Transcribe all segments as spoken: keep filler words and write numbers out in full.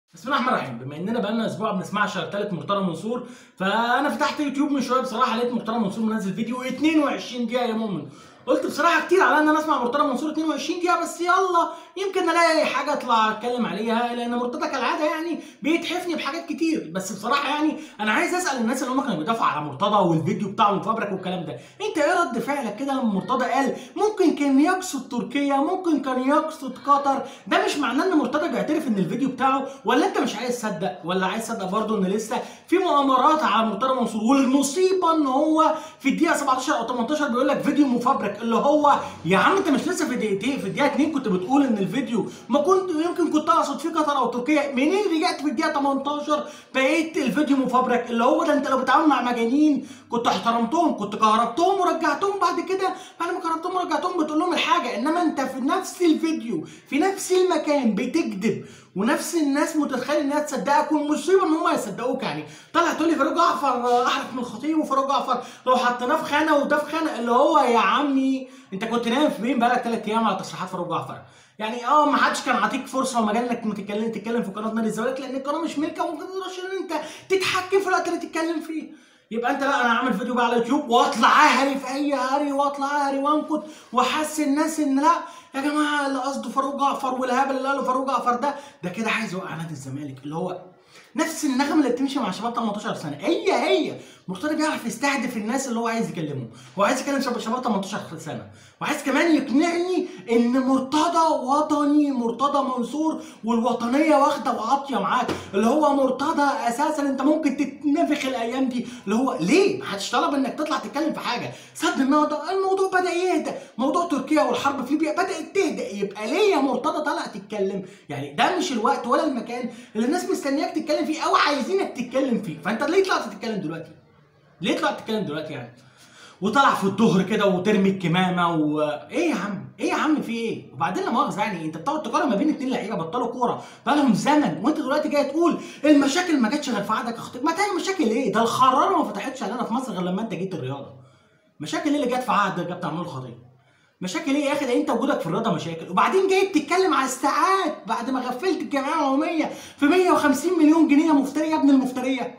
بسم الله الرحمن الرحيم. بما اننا بقالنا اسبوع بنسمع شتالة مرتضى منصور، فانا فتحت يوتيوب من شويه بصراحه لقيت مرتضى منصور منزل فيديو اتنين وعشرين دقيقه يا مؤمن. قلت بصراحه كتير على ان انا اسمع مرتضى منصور اتنين وعشرين دقيقه، بس يلا يمكن الاقي حاجه اطلع اتكلم عليها، لان مرتضى كالعاده يعني بيتحفني بحاجات كتير. بس بصراحه يعني انا عايز اسال الناس اللي هم كانوا بيدافعوا على مرتضى والفيديو بتاعه مفبرك والكلام ده، انت ايه رد فعلك كده لما مرتضى قال ممكن كان يقصد تركيا، ممكن كان يقصد قطر؟ ده مش معناه ان مرتضى بيعترف ان الفيديو بتاعه، ولا انت مش عايز تصدق، ولا عايز تصدق برضه ان لسه في مؤامرات على مرتضى منصور؟ والمصيبه ان هو في الدقيقه سبعتاشر او تمنتاشر بيقول لك فيديو مفبرك، اللي هو يا عم انت مش لسه في دقيقتين في الدقيقه اتنين كنت بتقول ان الفيديو ما كنت يمكن كنت اقصد فيه قطر او تركيا، منين رجعت في الدقيقه تمنتاشر بقيت الفيديو مفبرك؟ اللي هو ده انت لو بتتعامل مع مجانين كنت احترمتهم، كنت كهربتهم ورجعتهم بعد كده، بعد ما كهربتهم ورجعتهم بتقول لهم الحاجه. انما انت في نفس الفيديو في نفس المكان بتكذب، ونفس الناس متخيل انها تصدقك، والمصيبه ان هم يصدقوك. يعني طلع تقول لي فاروق جعفر احرف من الخطيب، وفاروق جعفر لو حطيناه في خانه وده في خانه، اللي هو يا عمي انت كنت نايم في بين بقالك ثلاث ايام على تصريحات فاروق جعفر. يعني اه ما حدش كان عاطيك فرصه ومجال انك تتكلم تتكلم في قناه نادي الزمالك، لان القناه مش ملكه وما تقدرش ان انت تتحكم في الوقت اللي تتكلم فيه. يبقى انت لا، انا هعمل فيديو بقى على اليوتيوب واطلع اهري في اي هري، واطلع اهري وانكت واحس الناس ان لا يا جماعه اللي قصده فاروق جعفر والهبل اللي قاله فاروق جعفر ده ده كده عايز يوقع نادي الزمالك. اللي هو نفس النغمه اللي بتمشي مع شباب تمنتاشر سنه، هي هي مرتضى بيعرف يستهدف الناس اللي هو عايز يكلمهم. هو عايز يكلم شباب شباب تمنتاشر سنه، وعايز كمان يقنعني ان مرتضى وطني، مرتضى منصور والوطنيه واخده وعاطيه معاك. اللي هو مرتضى اساسا انت ممكن تتنفخ الايام دي. اللي هو ليه ما حدش طلب انك تطلع تتكلم في حاجه؟ سد النهضه الموضوع بدا يهدى، موضوع تركيا والحرب في ليبيا بدات تهدى، يبقى ليه يا مرتضى طالع تتكلم؟ يعني ده مش الوقت ولا المكان اللي الناس مستنياك تتكلم فيه او عايزينك تتكلم فيه. فانت ليه طلعت تتكلم دلوقتي؟ ليه طلعت تتكلم دلوقتي يعني؟ وطلع في الظهر كده وترمي الكمامه و ايه يا عم؟ ايه يا عم في ايه؟ وبعدين لا مؤاخذه يعني انت بتقعد تقارن ما بين اتنين لعيبه بطلوا كوره بقالهم زمن، وانت دلوقتي جاي تقول المشاكل ما جاتش غير في عهدك يا خطيب. ما تاني مشاكل ايه؟ ده الخراره ما فتحتش علينا في مصر غير لما انت جيت الرياضه. مشاكل ايه اللي جت في عهد كابتن محمود الخطيب؟ مشاكل ايه يا اخي؟ ده انت وجودك في الرياضه مشاكل، وبعدين جاي بتتكلم على الساعات بعد ما غفلت الجمعيه العموميه في مية وخمسين مليون جنيه. مفتري يا ابن المفتريه.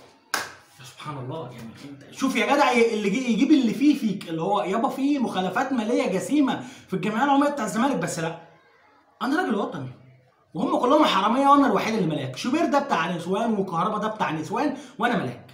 سبحان الله. يعني انت شوف يا جدع اللي جي يجيب اللي فيه فيك، اللي هو يابا فيه مخالفات ماليه جسيمه في الجمعيه العموميه بتاع الزمالك، بس لا انا راجل وطني وهم كلهم حراميه وانا الوحيد اللي ملاك. شوبير ده بتاع نسوان وكهربا ده بتاع نسوان وانا ملاك.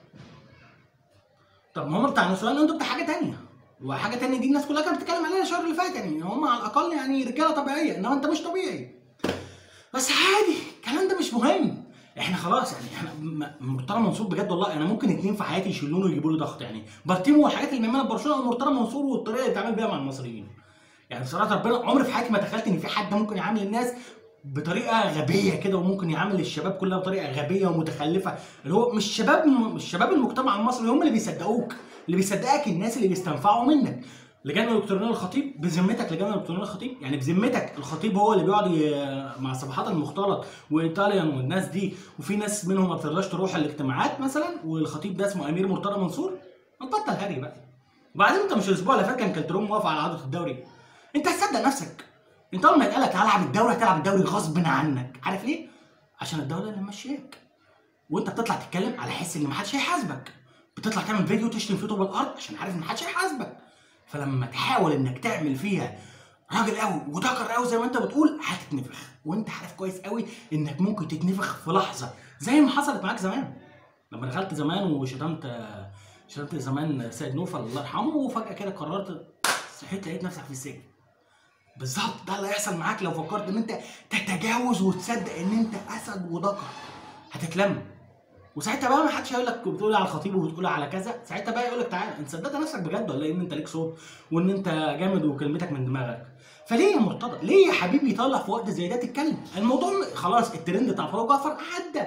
طب ما هم بتاع نسوان انتوا بتاع حاجه ثانيه، وحاجه ثانيه دي الناس كلها كانت بتتكلم عليها الشهر اللي فات. يعني هم على الاقل يعني رجاله طبيعيه، انما انت مش طبيعي. بس عادي الكلام ده مش مهم. احنا خلاص يعني احنا مرتضى منصور بجد والله انا ممكن اتنين في حياتي يشيلونه ويجيبوا له ضغط. يعني بارتيمو والحاجات اللي بيعملها برشلونه ومرتضى منصور والطريقه اللي بيتعامل بيها مع المصريين. يعني بصراحه ربنا عمري في حياتي ما تخيلت ان في حد ممكن يعامل الناس بطريقه غبيه كده، وممكن يعامل الشباب كلها بطريقه غبيه ومتخلفه. اللي هو مش شباب مش شباب المجتمع المصري هم اللي بيصدقوك، اللي بيصدقك الناس اللي بيستنفعوا منك. لجان الالكترونيه الخطيب بذمتك، لجان الالكترونيه الخطيب يعني بذمتك الخطيب هو اللي بيقعد مع صفحات المختلط وايطاليان والناس دي، وفي ناس منهم ما بترضاش تروح الاجتماعات مثلا، والخطيب ده اسمه امير مرتضى منصور؟ ما تبطل هري بقى. وبعدين انت مش الاسبوع اللي فات كان كالترون موافق على عوده الدوري؟ انت هتصدق نفسك؟ انت اول ما يتقال لك هلعب الدوري هتلعب الدوري غصب عنك. عارف ليه؟ عشان الدوله اللي ماشياك، وانت بتطلع تتكلم على حس ان محدش هيحاسبك، بتطلع تعمل فيديو تشتم فيه طوب الارض عشان عارف ان محدش هيحاسبك. فلما تحاول انك تعمل فيها راجل قوي وذكر قوي زي ما انت بتقول هتتنفخ، وانت عارف كويس قوي انك ممكن تتنفخ في لحظه زي ما حصلت معاك زمان لما دخلت زمان وشتمت شتمت زمان سيد نوفل الله يرحمه، وفجاه كده قررت صحيت لقيت نفسك في السجن. بالظبط ده اللي هيحصل معاك لو فكرت ان انت تتجاوز وتصدق ان انت اسد وذكر. هتتلم، وساعتها بقى ما حدش هيقول لك بتقول على الخطيب وبتقول على كذا. ساعتها بقى يقول لك تعالى انت صدقت نفسك بجد ولا ايه؟ ان انت ليك صوت وان انت جامد وكلمتك من دماغك. فليه يا مرتضى؟ ليه يا حبيبي طالع في وقت زي ده تتكلم؟ الموضوع خلاص الترند بتاع فاروق جعفر عدى.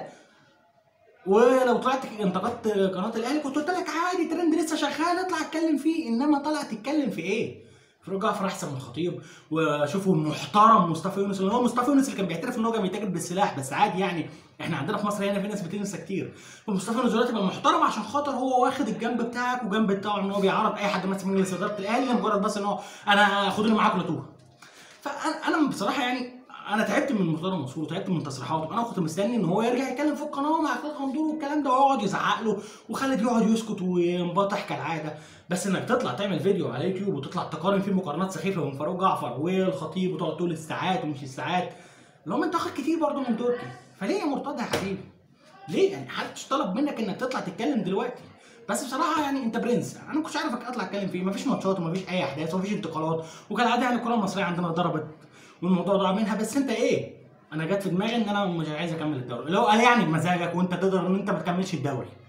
ولو طلعت انتقدت قناه الاهلي كنت قلت لك عادي ترند لسه شغال اطلع اتكلم فيه، انما طالع تتكلم في ايه؟ فاروق جعفر احسن من الخطيب، وشوفوا محترم مصطفى يونس اللي هو مصطفى يونس اللي كان بيعترف ان هو كان بيتاجر بالسلاح، بس عادي يعني احنا عندنا في مصر هنا في ناس بتنسى كتير. فمصطفى يونس دلوقتي بقى محترم عشان خاطر هو واخد الجنب بتاعك وجنب بتاعه ان هو بيعرض اي حد ماسك مجلس اداره الاهلي لمجرد بس ان هو انا خدوني معاكم لتوه. فانا انا بصراحه يعني انا تعبت من مرتضى منصور وتعبت من تصريحاته. انا كنت مستني ان هو يرجع يتكلم في القناه مع خالد غندور والكلام ده ويقعد يزعق له وخالد يقعد يسكت وينبطح كالعاده. بس انك تطلع تعمل فيديو على يوتيوب وتطلع تقارن فيه مقارنات سخيفه بين فاروق جعفر والخطيب وتقعد تقول الساعات ومش الساعات، اللي هم انت واخد كتير برضه من تركي. فليه يا مرتضى يا حبيبي؟ ليه؟ يعني محدش طلب منك انك تطلع تتكلم دلوقتي. بس بصراحه يعني انت برنس، انا ما كنتش عارف اطلع اتكلم فيه. مفيش ماتشات ومفيش اي احداث ومفيش انتقالات، وكالعاده يعني الكره المصريه عندنا ضربت والموضوع ضاع منها. بس انت ايه؟ انا جت في دماغي ان انا مش عايز اكمل الدوري. لو قال يعني بمزاجك وانت تقدر ان انت ما تكملش الدوري